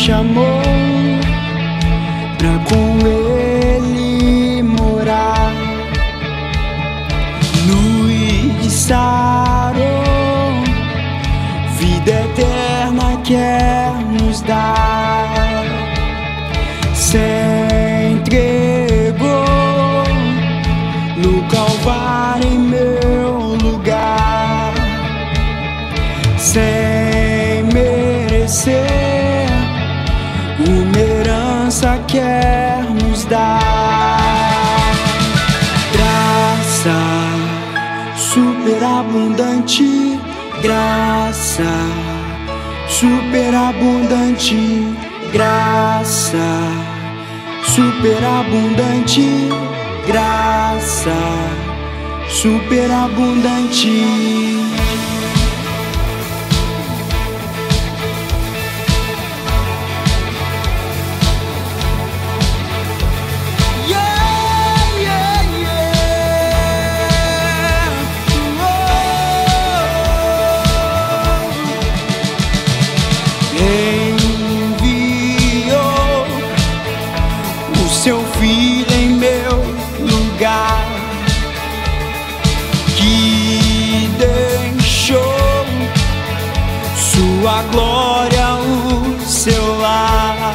chamou pra com Ele morar. Nos sarou, vida eterna quer nos dar. Se entregou no Calvário em meu lugar, sem merecer, uma herança quer nos dar. Graça superabundante, graça superabundante, graça superabundante, graça superabundante. Enviou o seu filho em meu lugar, que deixou sua glória, o seu lar,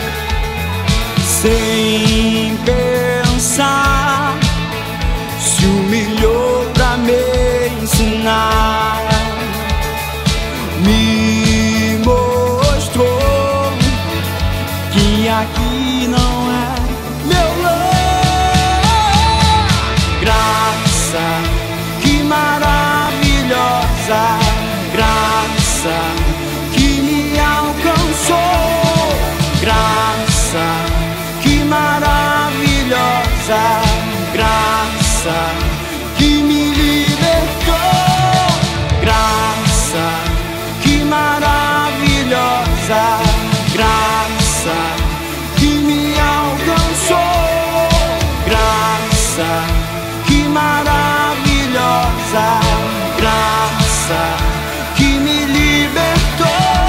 sem pensar, se humilhou pra me ensinar. Me mostrou que aqui não é meu lar. Graça, que maravilhosa, graça que me alcançou. Graça, que maravilhosa, graça que me libertou. Graça, que maravilhosa, graça que me alcançou. Graça, que maravilhosa, graça que me libertou.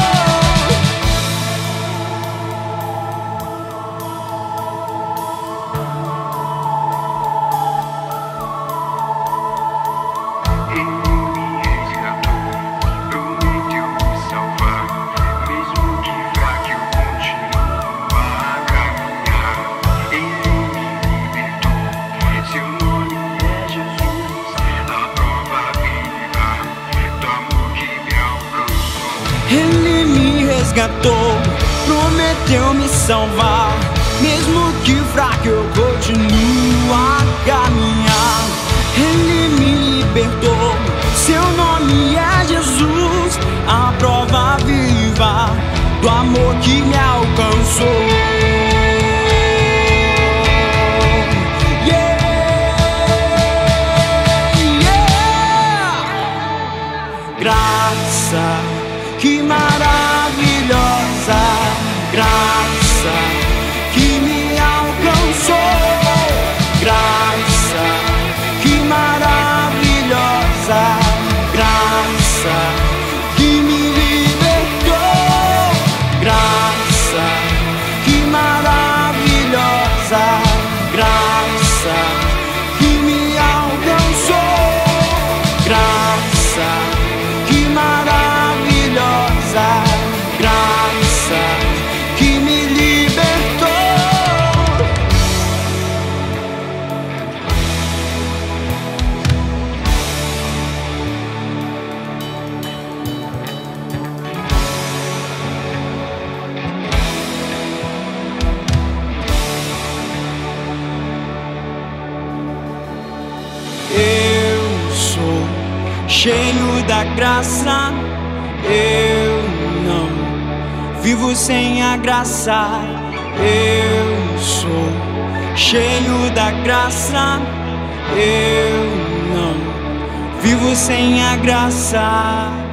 Ele me resgatou, prometeu me salvar. Mesmo que fraco eu continuo a caminhar. Ele me libertou, seu nome é Jesus, a prova viva do amor que me alcançou. Graça, que maravilhosa, graça que me alcançou. Graça, que maravilhosa, graça que me libertou. Graça, que maravilhosa, graça que me alcançou. Graça, que maravilhosa, graça que me libertou. Eu sou cheio da graça, eu não vivo sem a graça. Eu sou cheio da graça, eu não vivo sem a graça.